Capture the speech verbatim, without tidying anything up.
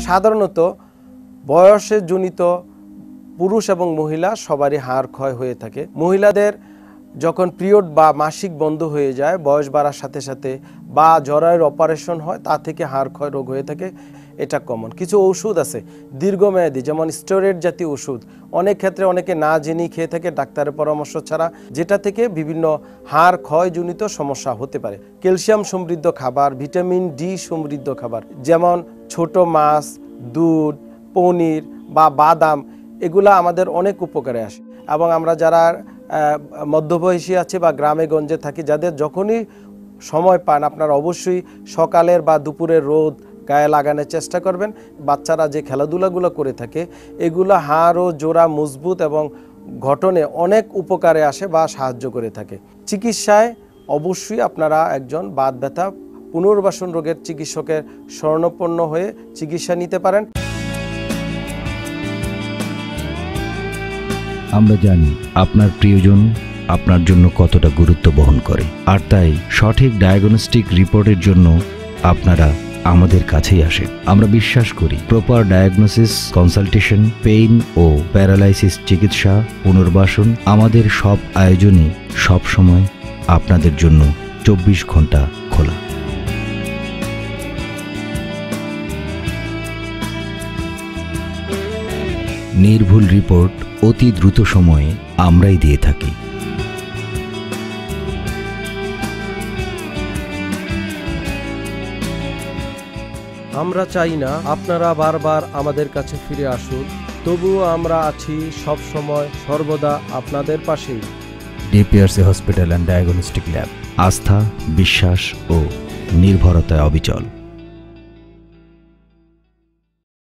সাধারণত বয়সে জনিত পুরুষ এবং মহিলা সবারই হাড় ক্ষয় হয়ে থাকে। মহিলাদের যখন পিরিয়ড বা মাসিক বন্ধ হয়ে যায় বয়স বাড়ার সাথে সাথে বা জরায়ুর অপারেশন হয় তা থেকে হাড় ক্ষয় রোগ হয়ে থাকে, এটা কমন। কিছু ওষুধ আছে দীর্ঘমেয়াদী, যেমন স্টেরয়েড জাতীয় ওষুধ অনেক ক্ষেত্রে অনেকে না জেনেই খেয়ে থাকে ডাক্তারের পরামর্শ ছাড়া, যেটা থেকে বিভিন্ন হাড় ক্ষয়জনিত সমস্যা হতে পারে। ক্যালসিয়াম সমৃদ্ধ খাবার, ভিটামিন ডি সমৃদ্ধ খাবার যেমন ছোট মাছ, দুধ, পনির বা বাদাম, এগুলা আমাদের অনেক উপকারে আসে। এবং আমরা যারা মধ্যবয়সী আছে বা গ্রামে গঞ্জে থাকি, যাদের যখনই সময় পান আপনারা অবশ্যই সকালের বা দুপুরের রোদ গায়ে লাগানোর চেষ্টা করবেন। বাচ্চারা যে খেলাধুলাগুলো করে থাকে এগুলো হাড় ও জোড়া মজবুত এবং গঠনে অনেক উপকারে আসে বা সাহায্য করে থাকে। চিকিৎসায় অবশ্যই আপনারা একজন বাত ব্যথা পুনর্বাসন রোগের চিকিৎসকের শরণাপন্ন হয়ে চিকিৎসা নিতে পারেন। আমরা জানি আপনার প্রিয়জন আপনার জন্য কতটা গুরুত্ব বহন করে, আর তাই সঠিক ডায়াগনস্টিক রিপোর্টের জন্য আপনারা আমাদের কাছেই আসেন। আমরা বিশ্বাস করি প্রপার ডায়াগনোসিস, কনসালটেশন, পেইন ও প্যারালাইসিস চিকিৎসা, পুনর্বাসন, আমাদের সব আয়োজনই সবসময় আপনাদের জন্য চব্বিশ ঘন্টা খোলা। নির্ভুল রিপোর্ট অতি দ্রুত সময়ে আমরাই দিয়ে থাকি। আমরা চাই না আপনারা বারবার আমাদের কাছে ফিরে আসুন, তবুও আমরা আছি সব সময় সর্বদা আপনাদের পাশেই। DPRC hospital and diagnostic lab, আস্থা, বিশ্বাস ও নির্ভরতায় অবিচল।